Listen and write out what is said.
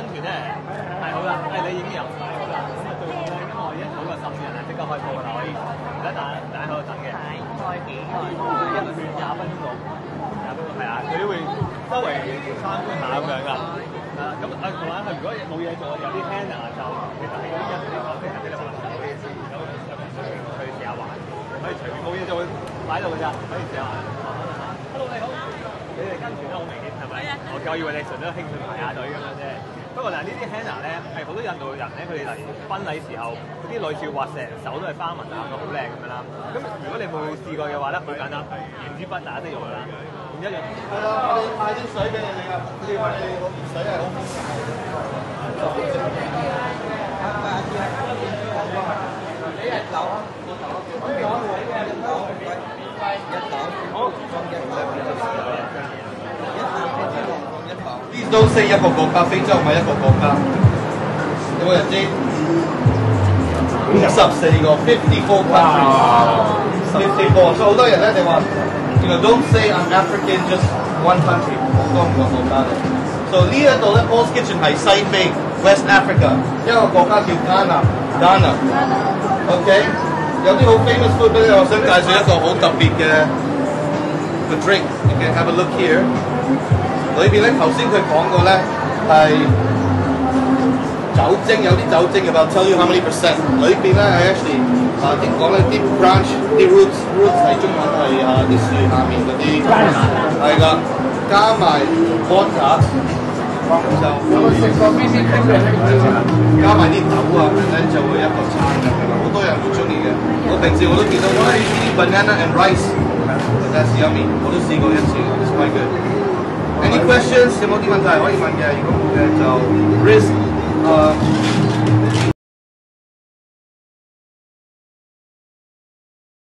跟住咧係好啦，你已經有好啦，咁啊最好咧，因為我已經好個心嘅人啦，即刻開鋪啦，可以唔使大家喺度等嘅。 開幾耐？ 一個20分鐘到，20分鐘係啊，佢都會周圍參觀下咁樣㗎。咁同埋佢如果冇嘢做，有啲 handler 就其實係嗰啲人嚟講，其實俾你玩手機先，有去試下玩，可以隨便冇嘢做擺喺度㗎咋，可以試下玩。Hello 你好，你哋跟住都好明顯係咪？我以為你純粹興趣排下隊咁樣啫。不過嗱，呢啲 handler 咧係好多印度人咧，佢哋嚟婚禮時候，嗰啲女士畫成手都係花紋啊，好靚咁樣啦。咁如果你冇試過嘅話咧，好簡單，原子筆大家都用㗎啦。唔一樣。係啊，我哋派啲水俾你哋啊！你話你哋嗰啲水係好豐富嘅。你係走啊？我走。咁講會嘅，一走，好，放一百。Please don't say 一個國家，非洲唔係一個國家。有冇人知？54個54 countries。54，所以好多人咧，你話。Don't say I'm African, just one country. 好多唔同國家嘅。So 呢一度咧 ，Paul's Kitchen 係西非 West Africa， 一個國家叫 Ghana。OK， 有啲好 famous food 俾你，我想介紹一個好特別嘅 drink。You can have a look here。裏邊咧，頭先佢講過咧係酒精，有啲酒精嘅，I'll tell you how many percent。裏邊咧係 actually 點講咧？啲 branch 啲 roots 係中文係啲樹下面嗰啲，係㗎，加埋 vodka， 就食過邊啲冰嘅？加埋啲豆啊，咁咧就會一個餐嘅，好多人會中意嘅。我平時我都見到啲 banana and rice，that's yummy， 我都試過一次 ，it's quite good。Any questions？ 有冇啲問題可以問嘅？如果冇嘅就 risk